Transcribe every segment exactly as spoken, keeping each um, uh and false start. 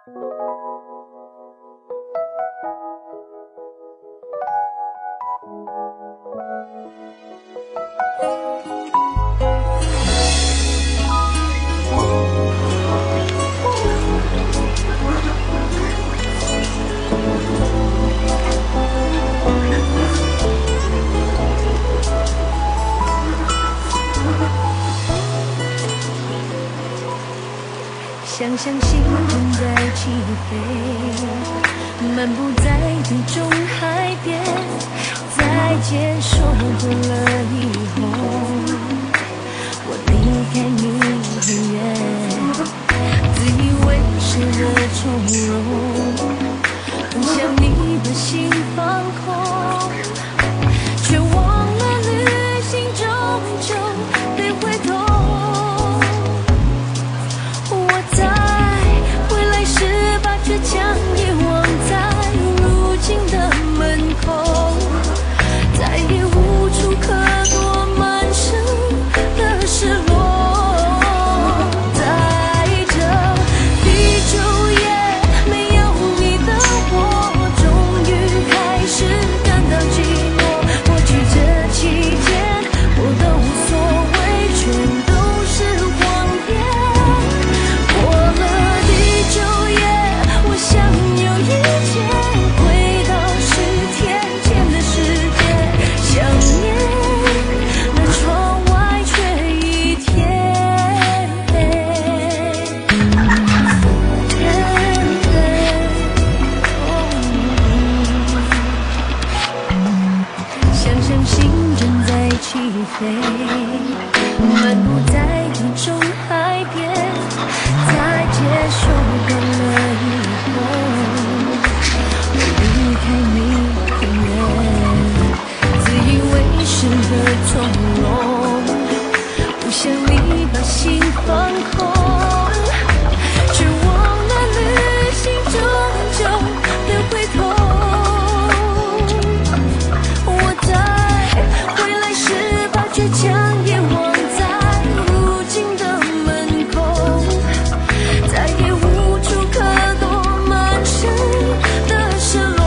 想象心正在起飞，漫步在地中海边，再见说过了以后，我离开你很远，自以为是的从容，很想你把心放空，却忘了旅行终究得回头。将遗忘在如今的门口，再也无处可躲，满身的失落。在这地久也没有你的我，终于开始感到寂寞。过去这期间，我都无所谓，全都是谎言。过了地久也。想有一天回到十天前的世界，想念那窗外却一天。想象心正在起飞，漫步在地中海边，再接受过了一离开你很远，自以为是的从容，不想你把心放空，却忘了旅行终究得回头。我在回来时把倔强也忘在如今的门口，再也无处可躲，满身的失落。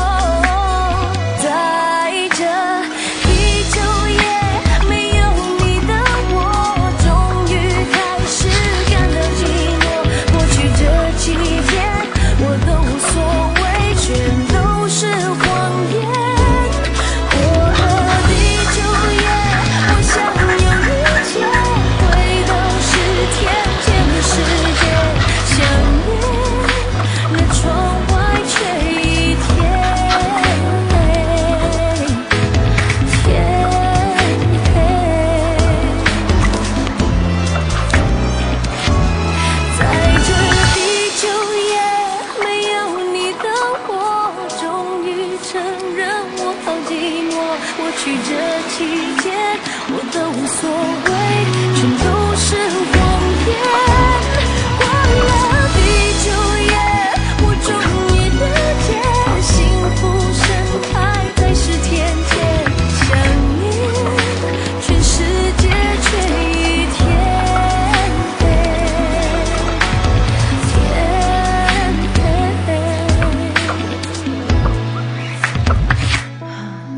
在这地久也没有你的我，终于开始感到寂寞。过去这几天，我都无所谓，全都是谎言。过了地久也，我想有一天回到十天前的世界，想念那窗外却一天天黑。在这地久也没有你的我，终于承认我好寂寞。过去这期间，我都无所谓，全都